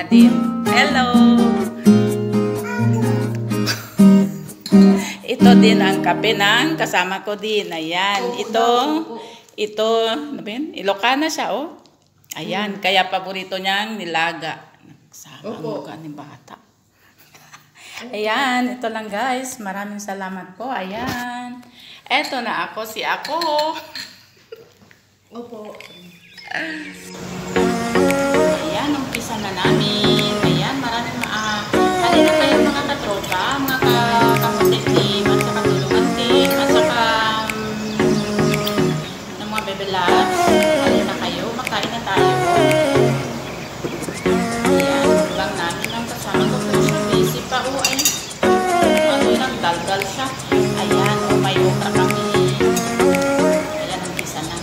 Din. Hello! Ito din ang kape ng kasama ko din. Ayan. Ito, ano ba yun? Ilocana siya, oh. Ayan. Kaya paborito niyang nilaga. Sama ang mukha ni bata. Ayan. Ito lang, guys. Maraming salamat po. Ayan. Eto na ako. Si ako. Opo. Ayan, umpisa na namin. Ayan, maraming halina kayo mga katropa, mga kamutik team, at saka tulungan team, at saka ng mga bebe labs. Halina kayo, makain na tayo. Ayan, lang namin ang kasama ko. Busy pa, oh, ay. Ano lang, daldal siya. Ayan, oh, may okra kami. Ayan, umpisa na.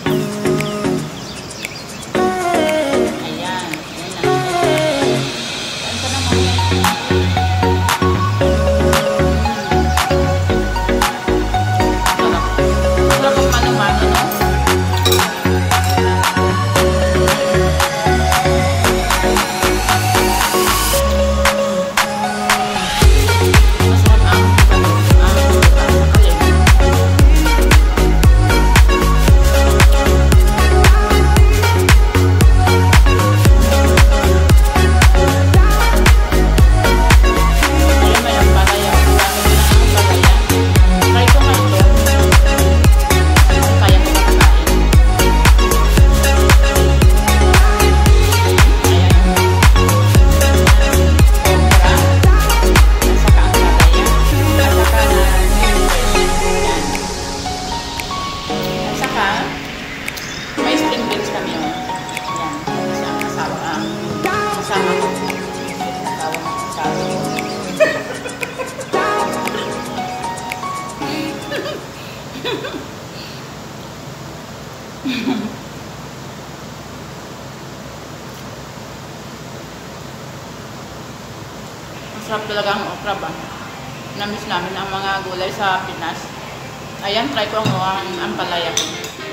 Masarap talaga ang okra ba? Namiss namin ang mga gulay sa Pinas. Ayan, try ko ang ampalaya ko.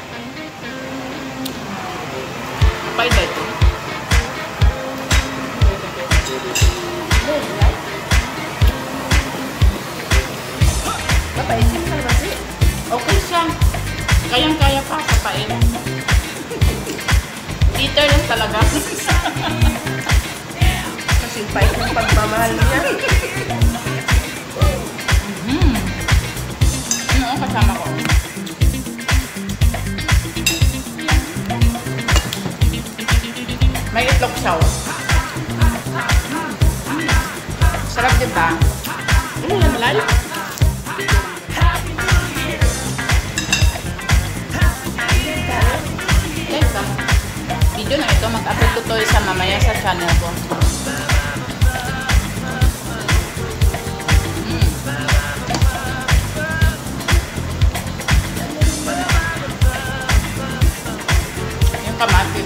Kapay ba ito? Kapaisin ka kasi. Okay siya. Kayang-kaya pa kapain. Bitter lang talaga. Kasi pahit ng pagmamahal niya. Ano ang kasama ko? May itlog siya. Sarap diba? Ano yung malay? Video na ito, mag-upload ko to sa mamaya sa channel ko. Yung kamatis.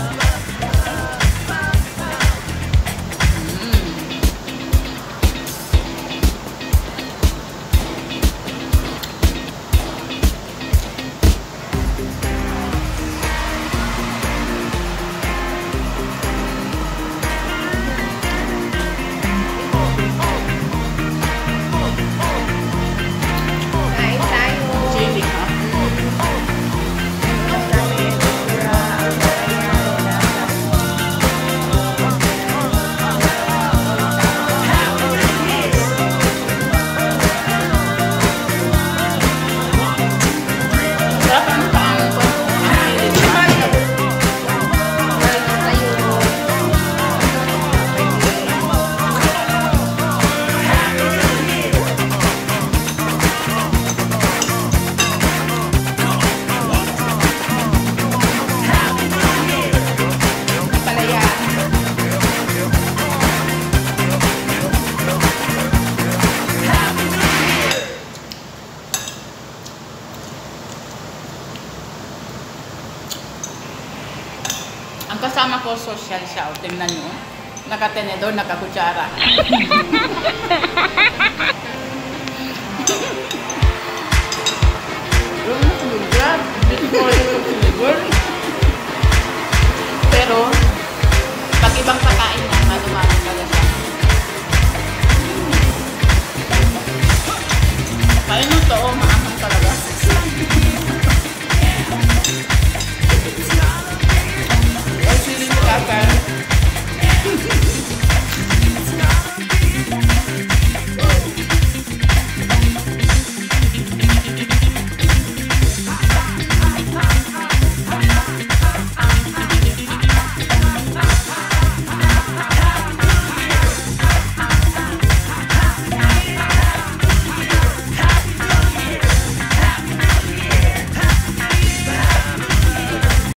Ang kasama ko, social siya. O, tingnan nyo. Nakatenedor, nakakutsara. Pero, pag ibang pakain na, malumalang. totoo, maanghang talaga.